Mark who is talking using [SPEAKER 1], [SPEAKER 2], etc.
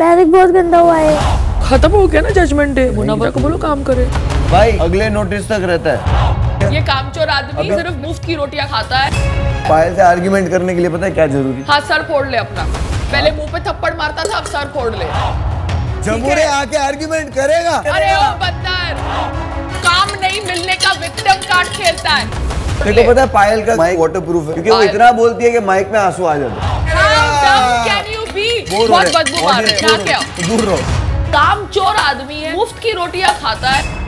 [SPEAKER 1] Panic बहुत गंदा हुआ है।
[SPEAKER 2] खत्म हो गया ना जजमेंट डे, मुनव्वर को बोलो काम करे।
[SPEAKER 3] भाई अगले नोटिस तक रहता है।
[SPEAKER 2] ये कामचोर आदमी सिर्फ मुफ्त की रोटियां खाता है।
[SPEAKER 3] पायल से आर्ग्यूमेंट करने के लिए पता है क्या जरूरी?
[SPEAKER 2] हाथ सर फोड़ ले अपना। पहले मुंह पे थप्पड़ मारता था, अब सर फोड़ ले।
[SPEAKER 3] जमुरे आके आर्ग्यूमेंट करेगा।
[SPEAKER 2] अरे ओ बंदर, काम नहीं मिलने का विक्टिम कार्ड खेलता है।
[SPEAKER 3] देखो पता है पायल का माइक वाटरप्रूफ है, क्योंकि वो इतना बोलती है कि माइक में आंसू आ जाते हैं।
[SPEAKER 2] बहुत बदबू मार रहे हो।
[SPEAKER 3] दूर रहो।
[SPEAKER 2] कामचोर आदमी है, मुफ्त की रोटियां खाता है।